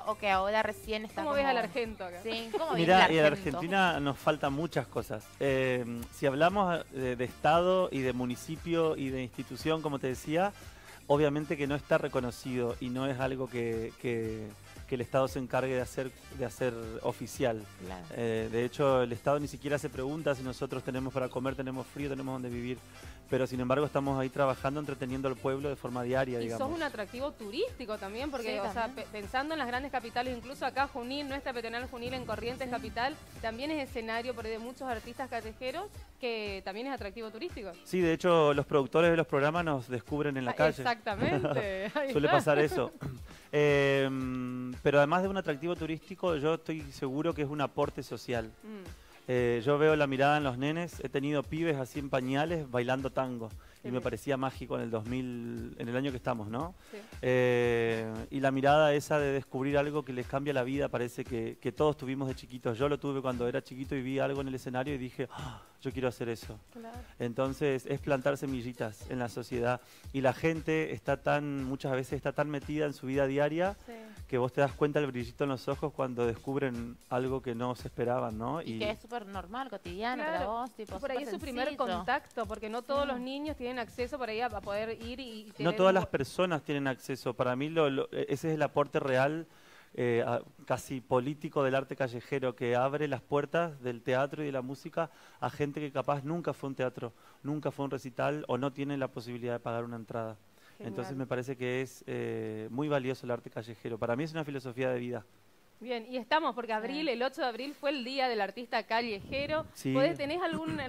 o que ahora recién está ¿Cómo como... ves al Argento acá? Sí, ¿cómo ves Mirá, el y en Argento? Argentina nos faltan muchas cosas. Si hablamos de Estado y de municipio y de institución, como te decía, obviamente que no está reconocido y no es algo que el Estado se encargue de hacer oficial. Claro. De hecho, el Estado ni siquiera se pregunta si nosotros tenemos para comer, tenemos frío, tenemos donde vivir. Pero sin embargo estamos ahí trabajando, entreteniendo al pueblo de forma diaria, Y digamos. sos un atractivo turístico también, porque Sí, o sea, también. pensando en las grandes capitales, incluso acá Junín, nuestra peatonal Junín en Corrientes Capital, también es escenario por ahí de muchos artistas callejeros, que también es atractivo turístico. Sí, de hecho, los productores de los programas nos descubren en la calle. Exactamente. Ahí Suele está. pasar eso. Pero además de un atractivo turístico, yo estoy seguro que es un aporte social. Yo veo la mirada en los nenes, he tenido pibes así en pañales bailando tango. Qué Y me bien. parecía mágico en el 2000, en el año que estamos, ¿no? Sí. Y la mirada esa de descubrir algo que les cambia la vida, parece que todos tuvimos de chiquitos. Yo lo tuve cuando era chiquito y vi algo en el escenario y dije, "Ah, yo quiero hacer eso". Claro. Entonces es plantar semillitas en la sociedad y la gente muchas veces está tan metida en su vida diaria Sí. que vos te das cuenta el brillito en los ojos cuando descubren algo que no se esperaban, ¿no? Y que es súper normal, cotidiano para Claro. vos, tipo, Y por ahí es súper su primer sencillo. contacto, porque no todos los niños tienen acceso por ahí a poder ir y No tener todas un- las personas tienen acceso. Para mí ese es el aporte real, casi político del arte callejero, que abre las puertas del teatro y de la música a gente que capaz nunca fue a un teatro, nunca fue a un recital o no tiene la posibilidad de pagar una entrada. Genial. Entonces me parece que es muy valioso el arte callejero. Para mí es una filosofía de vida. Bien, y estamos, porque el 8 de abril fue el día del artista callejero. Sí. ¿Tenés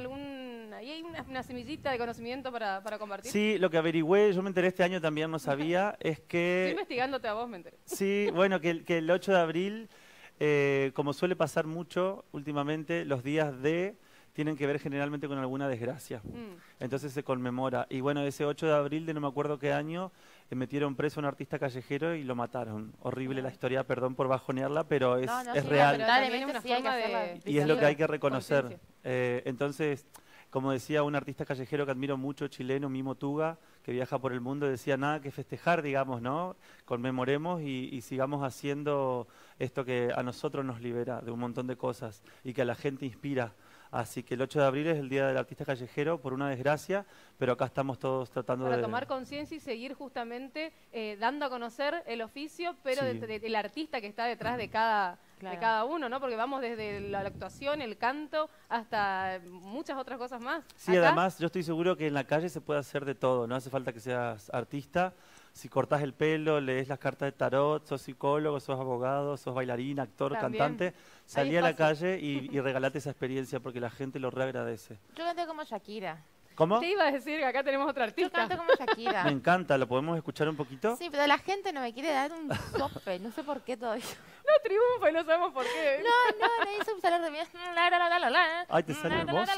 ahí hay una semillita de conocimiento para compartir? Sí, lo que averigüé, yo me enteré este año también, no sabía, es Estoy que... investigándote a vos, me enteré. Sí, bueno, que el 8 de abril, como suele pasar mucho últimamente, los días tienen que ver generalmente con alguna desgracia. Entonces se conmemora. Y bueno, ese 8 de abril de no me acuerdo qué año, metieron preso a un artista callejero y lo mataron. Horrible la historia, perdón por bajonearla, pero es, No, no, es sí, real. pero también es Lamentablemente una sí hay que forma de hacerla. Y es lo que hay que conciencia. reconocer. Entonces, como decía un artista callejero que admiro mucho, chileno, Mimo Tuga, que viaja por el mundo, decía nada que festejar, digamos, ¿no? Conmemoremos y sigamos haciendo esto que a nosotros nos libera de un montón de cosas y que a la gente inspira. Así que el 8 de abril es el Día del Artista Callejero, por una desgracia, pero acá estamos todos tratando Para de... tomar conciencia y seguir justamente dando a conocer el oficio, pero Sí. del artista que está detrás de cada uno, ¿no? Porque vamos desde la actuación, el canto, hasta muchas otras cosas más. Sí, Acá, además yo estoy seguro que en la calle se puede hacer de todo, no hace falta que seas artista. Si cortás el pelo, lees las cartas de tarot, sos psicólogo, sos abogado, sos bailarín, actor, También. cantante, salí a la espacio. calle y regalate esa experiencia porque la gente lo reagradece. Yo canto como Shakira. ¿Cómo? te iba a decir que acá tenemos otra Yo artista. canto como Shakira. Me encanta, ¿lo podemos escuchar un poquito? Sí, pero la gente no me quiere dar un sope, no sé por qué todavía. No triunfa y no sabemos por qué. No, nadie sabe hablar de mí. La. Ay, te sale hermoso.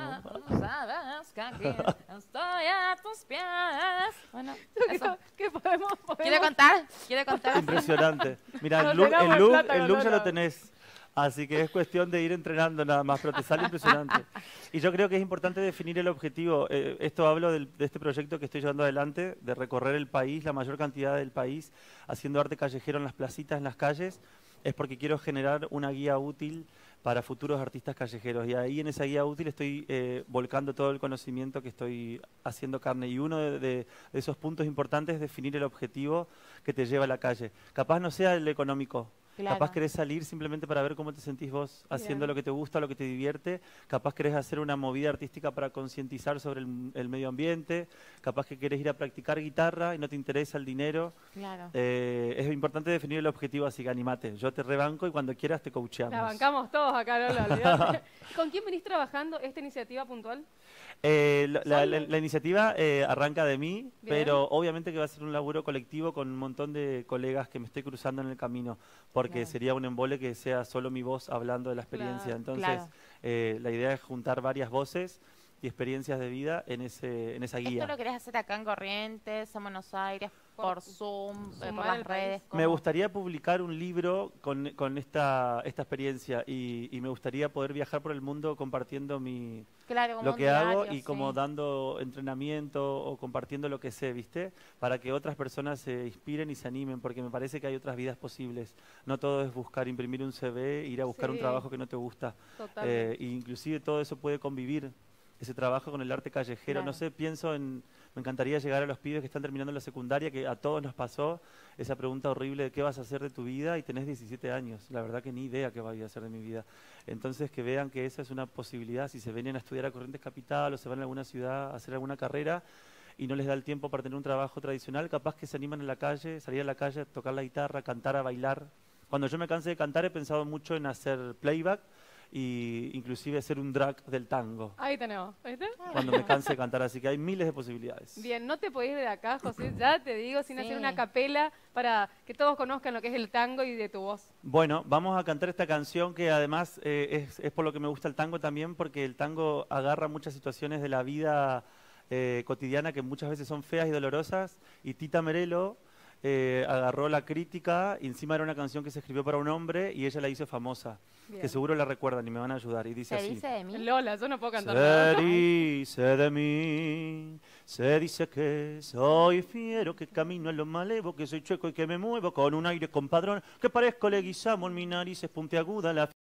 Sabes que aquí estoy a tus pies. Bueno, eso. ¿Qué podemos? ¿Quiere contar? ¿Quiere contar? Impresionante. Mira, Nos el look, llenamos el de look, plata el con look ya Lola. lo tenés. Así que es cuestión de ir entrenando nada más, pero te sale impresionante. Y yo creo que es importante definir el objetivo. Esto hablo de este proyecto que estoy llevando adelante, de recorrer el país, la mayor cantidad del país, haciendo arte callejero en las placitas, en las calles, es porque quiero generar una guía útil para futuros artistas callejeros. Y ahí en esa guía útil estoy volcando todo el conocimiento que estoy haciendo carne. Y uno de esos puntos importantes es definir el objetivo que te lleva a la calle. Capaz no sea el económico. Claro. Capaz querés salir simplemente para ver cómo te sentís vos haciendo Bien. lo que te gusta, lo que te divierte. Capaz querés hacer una movida artística para concientizar sobre el medio ambiente. Capaz que querés ir a practicar guitarra y no te interesa el dinero. Claro. Es importante definir el objetivo, así que animate. Yo te rebanco y cuando quieras te coacheamos. La bancamos todos acá, Lola, olvidate. ¿Con quién venís trabajando esta iniciativa puntual? La iniciativa arranca de mí, Bien. pero obviamente que va a ser un laburo colectivo con un montón de colegas que me estoy cruzando en el camino, porque Claro. sería un embole que sea solo mi voz hablando de la experiencia. Claro. Entonces, Claro. la idea es juntar varias voces y experiencias de vida en esa guía. ¿Esto lo querés hacer acá en Corrientes, en Buenos Aires? por Zoom, por sumar las al país. redes. Me como- gustaría publicar un libro con esta experiencia y me gustaría poder viajar por el mundo compartiendo Claro, como lo un que hago diario, y como sí. dando entrenamiento o compartiendo lo que sé, ¿viste? Para que otras personas se inspiren y se animen, porque me parece que hay otras vidas posibles. No todo es buscar imprimir un CV, ir a buscar un Sí. trabajo que no te gusta. Totalmente. E inclusive todo eso puede convivir, ese trabajo con el arte callejero. No Claro. sé, me encantaría llegar a los pibes que están terminando la secundaria, que a todos nos pasó esa pregunta horrible de qué vas a hacer de tu vida y tenés 17 años. La verdad que ni idea qué voy a hacer de mi vida. Entonces que vean que esa es una posibilidad si se vienen a estudiar a Corrientes Capital o se van a alguna ciudad a hacer alguna carrera y no les da el tiempo para tener un trabajo tradicional, capaz que se animan a la calle, salir a la calle, a tocar la guitarra, cantar, a bailar. Cuando yo me cansé de cantar he pensado mucho en hacer playback y inclusive hacer un drag del tango Ahí tenemos, ¿viste? cuando me canse de cantar, así que hay miles de posibilidades. Bien, no te podés ir de acá, José, ya te digo, sin Sí. hacer una capela para que todos conozcan lo que es el tango y de tu voz. Bueno, vamos a cantar esta canción que además es por lo que me gusta el tango también, porque el tango agarra muchas situaciones de la vida cotidiana que muchas veces son feas y dolorosas, y Tita Merelo agarró la crítica, y encima era una canción que se escribió para un hombre y ella la hizo famosa, Bien. que seguro la recuerdan y me van a ayudar, y dice ¿Se así. dice de mí? Lola, yo no puedo cantar nada. Se dice de mí, se dice que soy fiero, que camino en lo malevo, que soy chueco y que me muevo con un aire compadrón, que parezco leguizamo en mi nariz es puntiaguda la